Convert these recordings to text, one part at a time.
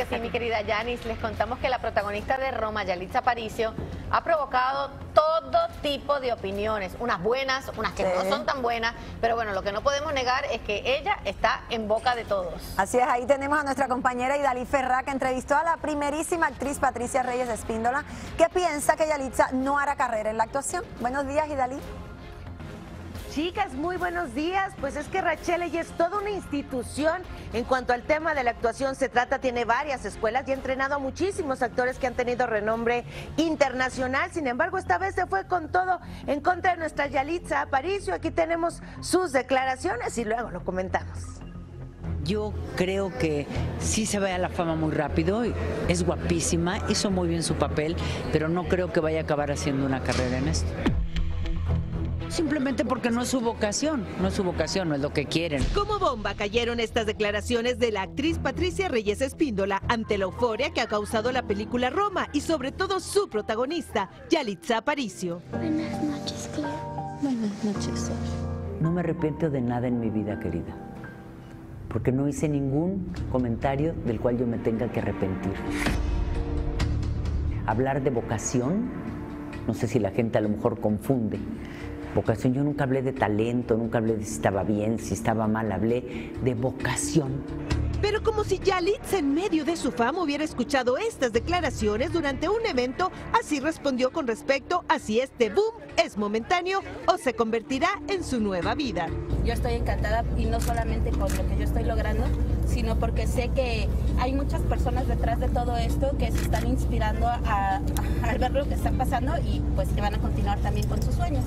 Que sí, mi querida Yanis, les contamos que la protagonista de Roma, Yalitza Aparicio, ha provocado todo tipo de opiniones, unas buenas, unas que no son tan buenas, pero bueno, lo que no podemos negar es que ella está en boca de todos. Así es, ahí tenemos a nuestra compañera Idalí Ferrá, que entrevistó a la primerísima actriz Patricia Reyes Espíndola, que piensa que Yalitza no hará carrera en la actuación. Buenos días, Idalí. Chicas, muy buenos días. Pues es que Rachel, ella es toda una institución en cuanto al tema de la actuación se trata, tiene varias escuelas y ha entrenado a muchísimos actores que han tenido renombre internacional. Sin embargo, esta vez se fue con todo en contra de nuestra Yalitza Aparicio. Aquí tenemos sus declaraciones y luego lo comentamos. Yo creo que sí se va a la fama muy rápido, es guapísima, hizo muy bien su papel, pero no creo que vaya a acabar haciendo una carrera en esto. Simplemente porque no es su vocación, no es lo que quieren. Como bomba cayeron estas declaraciones de la actriz Patricia Reyes Espíndola ante la euforia que ha causado la película Roma y sobre todo su protagonista, Yalitza Aparicio. Buenas noches, Claire. Buenas noches, Sol. No me arrepiento de nada en mi vida, querida, porque no hice ningún comentario del cual yo me tenga que arrepentir. Hablar de vocación, no sé si la gente a lo mejor confunde. Vocación, yo nunca hablé de talento, nunca hablé de si estaba bien, si estaba mal, hablé de vocación. Pero como si Yalitza en medio de su fama hubiera escuchado estas declaraciones durante un evento, así respondió con respecto a si este boom es momentáneo o se convertirá en su nueva vida. Yo estoy encantada y no solamente con lo que yo estoy logrando, sino porque sé que hay muchas personas detrás de todo esto que se están inspirando al ver lo que está pasando y pues que van a continuar también con sus sueños.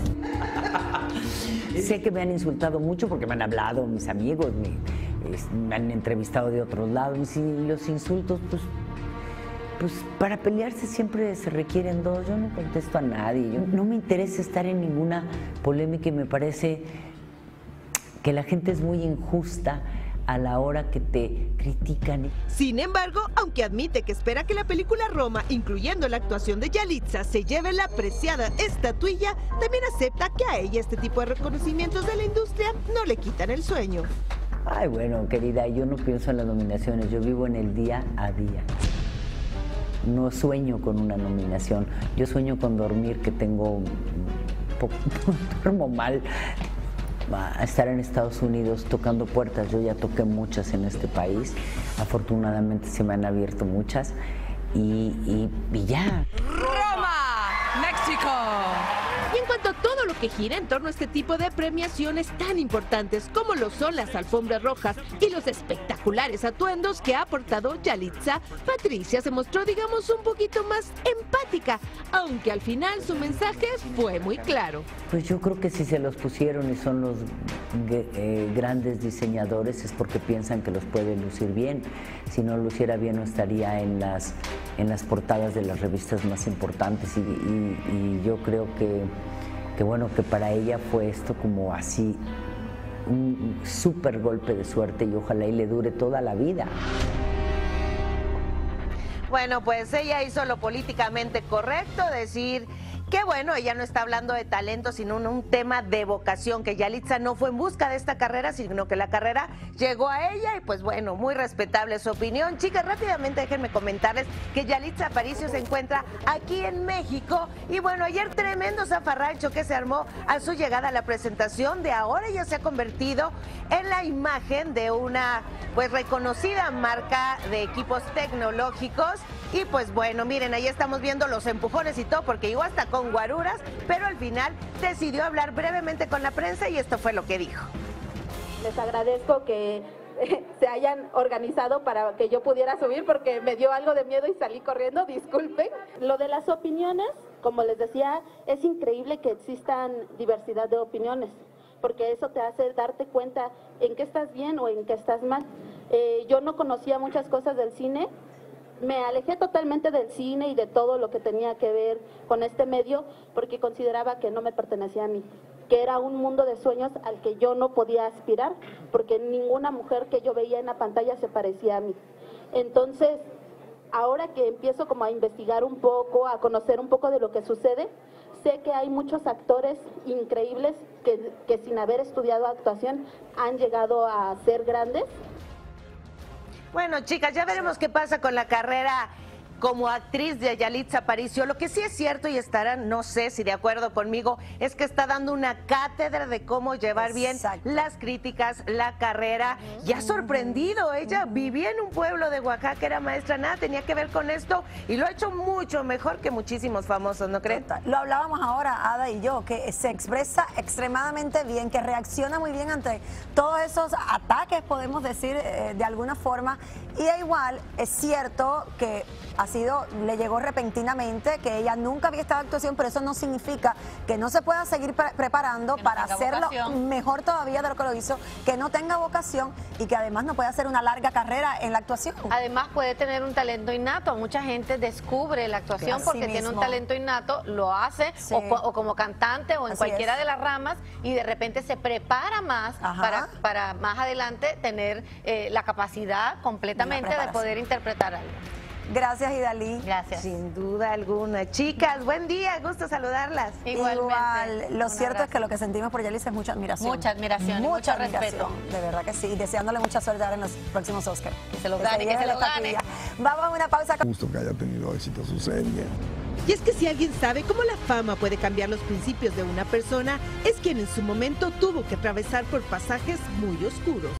Sé que me han insultado mucho porque me han hablado mis amigos, me han entrevistado de otros lados y los insultos, pues para pelearse siempre se requieren dos. Yo no contesto a nadie, no me interesa estar en ninguna polémica y me parece que la gente es muy injusta a la hora que te critican. Sin embargo, aunque admite que espera que la película Roma, incluyendo la actuación de Yalitza, se lleve la preciada estatuilla, también acepta que a ella este tipo de reconocimientos de la industria no le quitan el sueño. Ay, bueno, querida, yo no pienso en las nominaciones, yo vivo en el día a día. No sueño con una nominación, yo sueño con dormir, que tengo duermo mal. A estar en Estados Unidos tocando puertas, yo ya toqué muchas en este país, afortunadamente se me han abierto muchas y ya. ¡Roma, México! Y en cuanto a todo lo que gira en torno a este tipo de premiaciones tan importantes como lo son las alfombras rojas y los espectaculares atuendos que ha aportado Yalitza, Patricia se mostró, digamos, un poquito más empática, aunque al final su mensaje fue muy claro. Pues yo creo que si se los pusieron y son los grandes diseñadores es porque piensan que los puede lucir bien. Si no luciera bien no estaría en las portadas de las revistas más importantes y yo creo que bueno, que para ella fue esto como así un súper golpe de suerte y ojalá y le dure toda la vida. Bueno, pues ella hizo lo políticamente correcto, decir que bueno, ella no está hablando de talento, sino un tema de vocación, que Yalitza no fue en busca de esta carrera, sino que la carrera llegó a ella y pues bueno, muy respetable su opinión. Chicas, rápidamente déjenme comentarles que Yalitza Aparicio se encuentra aquí en México y bueno, ayer tremendo zafarrancho que se armó a su llegada a la presentación de ahora ella se ha convertido en la imagen de una pues reconocida marca de equipos tecnológicos y pues bueno, miren, ahí estamos viendo los empujones y todo porque llegó hasta con guaruras, pero al final decidió hablar brevemente con la prensa y esto fue lo que dijo. Les agradezco que se hayan organizado para que yo pudiera subir porque me dio algo de miedo y salí corriendo, disculpen. Lo de las opiniones, como les decía, es increíble que existan diversidad de opiniones, porque eso te hace darte cuenta en qué estás bien o en qué estás mal. Yo no conocía muchas cosas del cine, me alejé totalmente del cine y de todo lo que tenía que ver con este medio porque consideraba que no me pertenecía a mí, que era un mundo de sueños al que yo no podía aspirar porque ninguna mujer que yo veía en la pantalla se parecía a mí. Entonces, ahora que empiezo como a investigar un poco, a conocer un poco de lo que sucede, sé que hay muchos actores increíbles que sin haber estudiado actuación han llegado a ser grandes. Bueno, chicas, ya veremos qué pasa con la carrera como actriz de Yalitza Aparicio. Lo que sí es cierto, y estarán, no sé si de acuerdo conmigo, es que está dando una cátedra de cómo llevar bien las críticas, la carrera. Y ha sorprendido, ella vivía en un pueblo de Oaxaca, era maestra, nada tenía que ver con esto, y lo ha hecho mucho mejor que muchísimos famosos, ¿no creen? Lo hablábamos ahora, Ada y yo, que se expresa extremadamente bien, que reacciona muy bien ante todos esos ataques, podemos decir, de alguna forma. Y igual es cierto que le llegó repentinamente, que ella nunca había estado en actuación, pero eso no significa que no se pueda seguir preparando para hacerlo mejor todavía de lo que lo hizo, que no tenga vocación y que además no pueda hacer una larga carrera en la actuación. Además puede tener un talento innato. Mucha gente descubre la actuación porque tiene un talento innato, lo hace o como cantante o en cualquiera de las ramas, y de repente se prepara más para más adelante tener la capacidad completamente de poder interpretar algo. Gracias, Idalí. Gracias. Sin duda alguna. Chicas, buen día, gusto saludarlas. Igualmente. Igual, lo cierto es que lo que sentimos por Yalitza es mucha admiración. Mucha admiración, mucho respeto. De verdad que sí, y deseándole mucha suerte ahora en los próximos Oscars. Que se los gane, que se los gane. Vamos a una pausa. Gusto que haya tenido éxito su serie. Y es que si alguien sabe cómo la fama puede cambiar los principios de una persona, es quien en su momento tuvo que atravesar por pasajes muy oscuros.